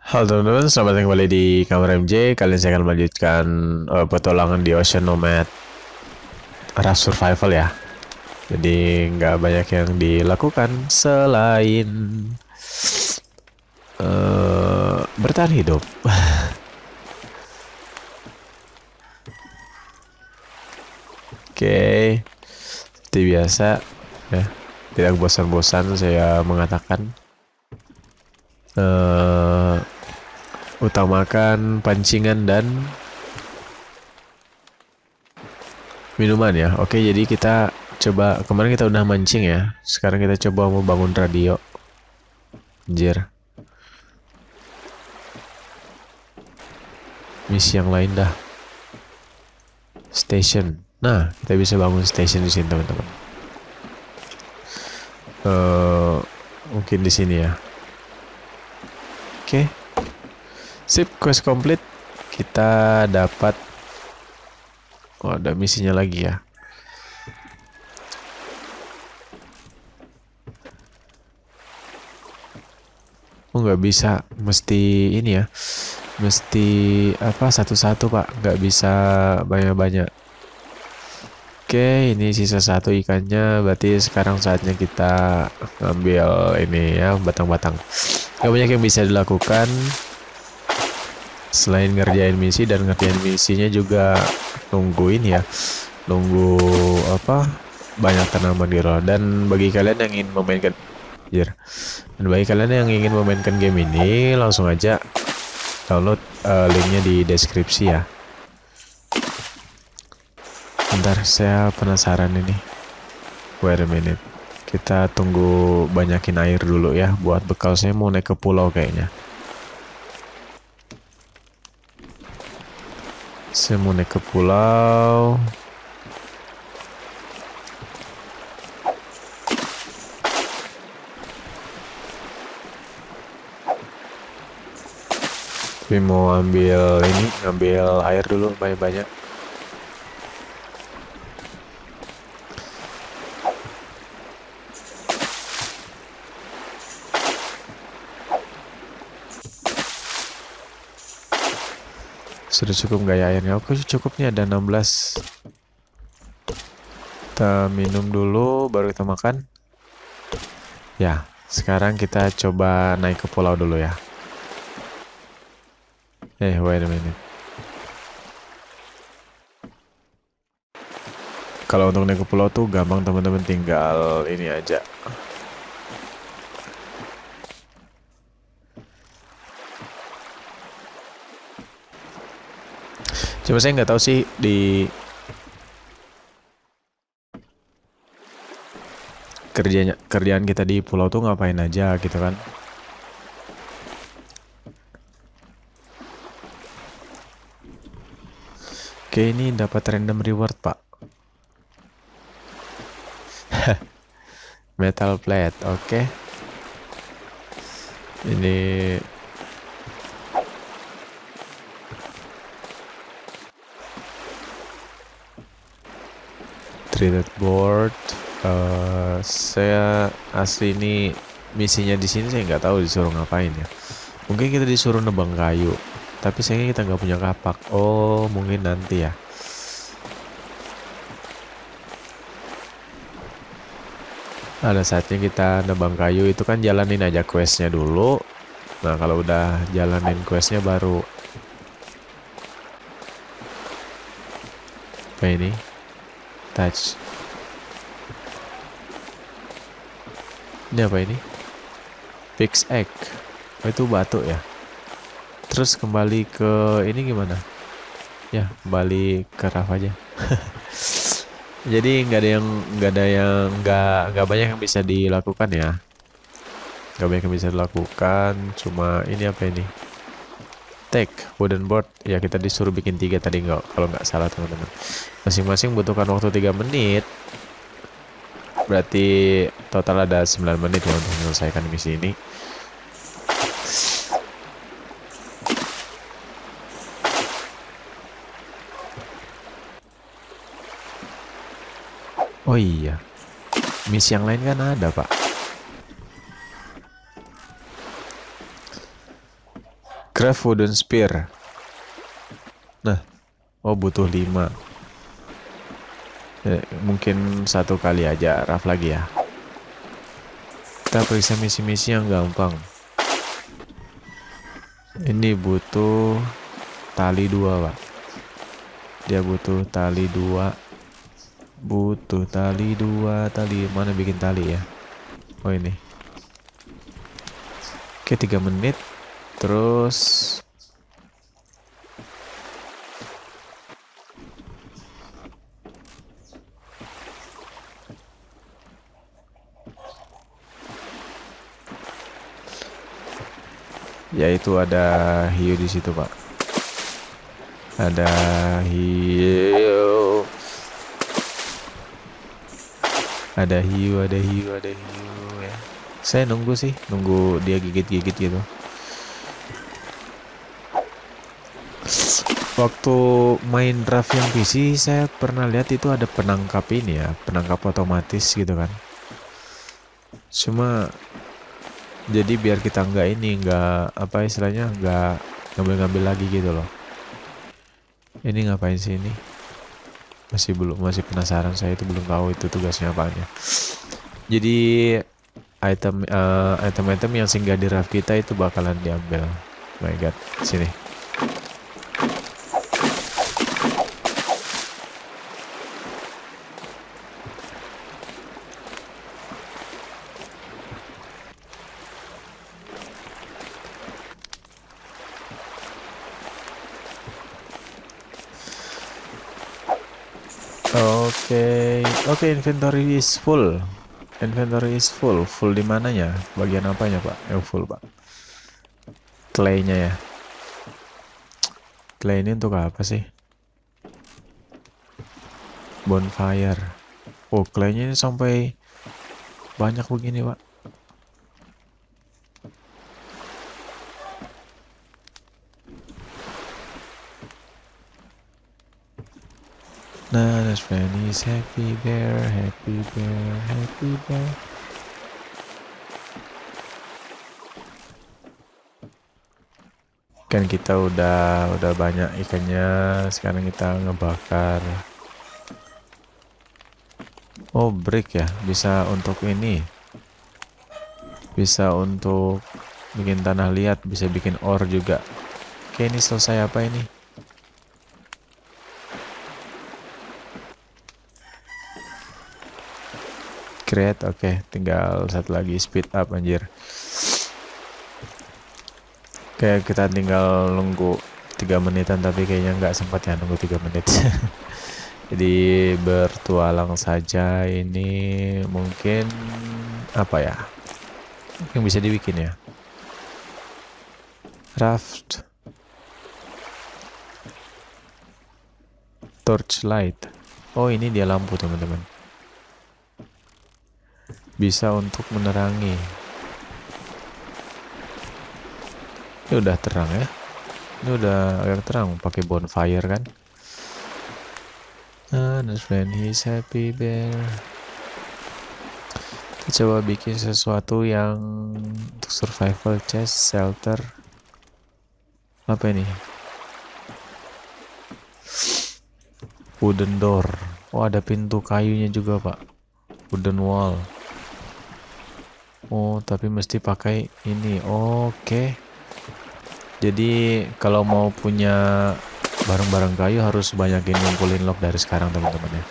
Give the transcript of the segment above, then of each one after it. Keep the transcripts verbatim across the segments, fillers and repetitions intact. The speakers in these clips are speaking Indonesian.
Halo teman-teman, selamat datang kembali di Kamar M J. Kali ini saya akan melanjutkan uh, petualangan di Ocean Nomad Raft Survival ya. Jadi nggak banyak yang dilakukan selain uh, bertahan hidup. Oke, seperti biasa ya. Tidak bosan-bosan saya mengatakan uh, utamakan pancingan dan minuman ya. Oke, jadi kita coba, kemarin kita udah mancing ya. Sekarang kita coba mau bangun radio. Anjir. Misi yang lain dah. Station. Nah, kita bisa bangun station di sini teman-teman. Uh, mungkin di sini ya. Oke. Sip, quest complete. Kita dapat. Oh, ada misinya lagi ya. Oh, nggak bisa. Mesti ini ya. Mesti apa satu-satu pak. Nggak bisa banyak-banyak. Oke, ini sisa satu ikannya. Berarti sekarang saatnya kita ambil ini ya, batang-batang. Gak banyak yang bisa dilakukan selain ngerjain misi, dan ngerjain misinya juga nungguin ya, nunggu apa banyak tanaman di roll. Dan bagi kalian yang ingin memainkan Jir. Dan bagi kalian yang ingin memainkan game ini, langsung aja download uh, linknya di deskripsi ya. Bentar, saya penasaran ini. Wait a minute. Kita tunggu banyakin air dulu ya, buat bekal. Saya mau naik ke pulau kayaknya. Saya mau naik ke pulau. Tapi mau ambil ini, ngambil air dulu banyak-banyak. Sudah cukup nggak ya airnya? Oke, cukup nih, ada enam belas. Kita minum dulu, baru kita makan. Ya, sekarang kita coba naik ke pulau dulu ya. Eh, wait a minute. Kalau untuk naik ke pulau tuh gampang teman-teman, tinggal ini aja. Cuma saya nggak tahu sih di kerjanya kerjaan kita di pulau tuh ngapain aja gitu kan. Oke, ini dapat random reward pak. Metal plate, oke. Ini treated board. Uh, saya asli ini misinya di sini saya nggak tahu disuruh ngapain ya. Mungkin kita disuruh nebang kayu, tapi sayangnya kita nggak punya kapak. Oh, mungkin nanti ya. Ada saatnya kita nebang kayu, itu kan jalanin aja questnya dulu. Nah, kalau udah jalanin questnya baru. Apa ini? Touch. Ini apa ini? Fix egg. Oh, itu batu ya. Terus kembali ke ini gimana? Ya, kembali ke raft aja. Jadi nggak ada yang nggak ada yang nggak nggak banyak yang bisa dilakukan ya. Nggak banyak yang bisa dilakukan. Cuma ini apa ini? Take wooden board. Ya, kita disuruh bikin tiga tadi nggak, kalau nggak salah teman-teman. Masing-masing butuhkan waktu tiga menit. Berarti total ada sembilan menit ya untuk menyelesaikan misi ini. Oh iya, misi yang lain kan ada pak. Craft wooden spear. Nah, oh butuh lima. Ya, mungkin satu kali aja raft lagi ya. Kita periksa misi-misi yang gampang. Ini butuh tali dua, Pak. Dia butuh tali dua. Butuh tali dua. Tali mana bikin tali ya? Oh ini. Oke, tiga menit. Terus yaitu ada hiu di situ, Pak. Ada hiu. Ada hiu, ada hiu, ada hiu ya. Saya nunggu sih, nunggu dia gigit-gigit gitu. Waktu main draft yang P C, saya pernah lihat itu ada penangkap ini ya, penangkap otomatis gitu kan. Cuma jadi biar kita nggak ini, nggak apa istilahnya, nggak ngambil-ngambil lagi gitu loh. Ini ngapain sih ini? Masih belum, masih penasaran, saya itu belum tahu itu tugasnya apanya. Jadi item uh, item-item yang singgah di raft kita itu bakalan diambil. My God, sini. Oke, okay. Oke, okay, inventory is full. Inventory is full. Full di mananya? Bagian apanya, Pak? Yang full, Pak. Clay-nya ya. Clay ini untuk apa sih? Bonfire. Oh, clay-nya ini sampai banyak begini, Pak. Nah, that's when he's happy bear, happy bear, happy bear. Kan kita udah udah banyak ikannya, sekarang kita ngebakar. Oh, brick ya, bisa untuk ini. Bisa untuk bikin tanah liat, bisa bikin ore juga. Oke, ini selesai apa ini? Create, oke, okay. Tinggal satu lagi, speed up anjir. Kayak kita tinggal nunggu tiga menitan, tapi kayaknya nggak sempat ya nunggu tiga menit. Jadi bertualang saja. Ini mungkin apa ya yang bisa dibikin ya? Raft, torchlight. Oh, ini dia lampu teman-teman. Bisa untuk menerangi. Ini udah terang ya. Ini udah agak terang pakai bonfire kan. Ah, that's when he's happy bear. Kita coba bikin sesuatu yang untuk survival chest, shelter. Apa ini? Wooden door. Oh, ada pintu kayunya juga, Pak. Wooden wall. Oh, tapi mesti pakai ini. Oke. Okay. Jadi kalau mau punya barang-barang kayu harus banyakin ngumpulin log dari sekarang, teman-teman ya.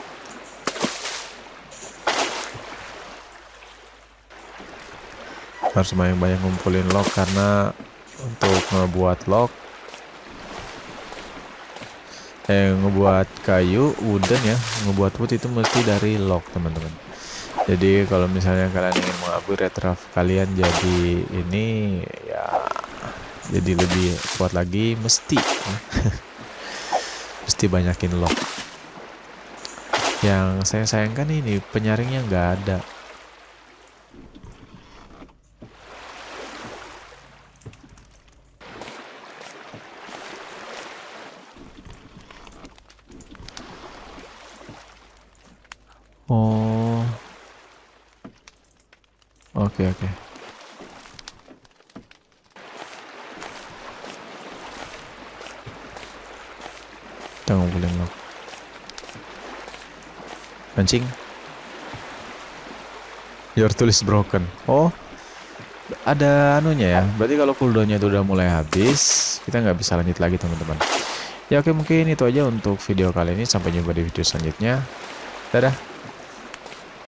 Harus banyak-banyak ngumpulin log karena untuk ngebuat log, eh ngebuat kayu, wooden ya, ngebuat wood itu mesti dari log, teman-teman. Jadi kalau misalnya kalian ingin mengupgrade raft kalian jadi ini ya, jadi lebih kuat lagi, mesti mesti banyakin log. Yang saya sayangkan ini penyaringnya nggak ada. Oh, oke okay, oke. Okay. ngumpulin lo. Mancing. Your tool is broken. Oh, ada anunya ya. Berarti kalau cooldownnya itu udah mulai habis, kita nggak bisa lanjut lagi teman-teman. Ya oke, mungkin itu aja untuk video kali ini. Sampai jumpa di video selanjutnya. Dadah.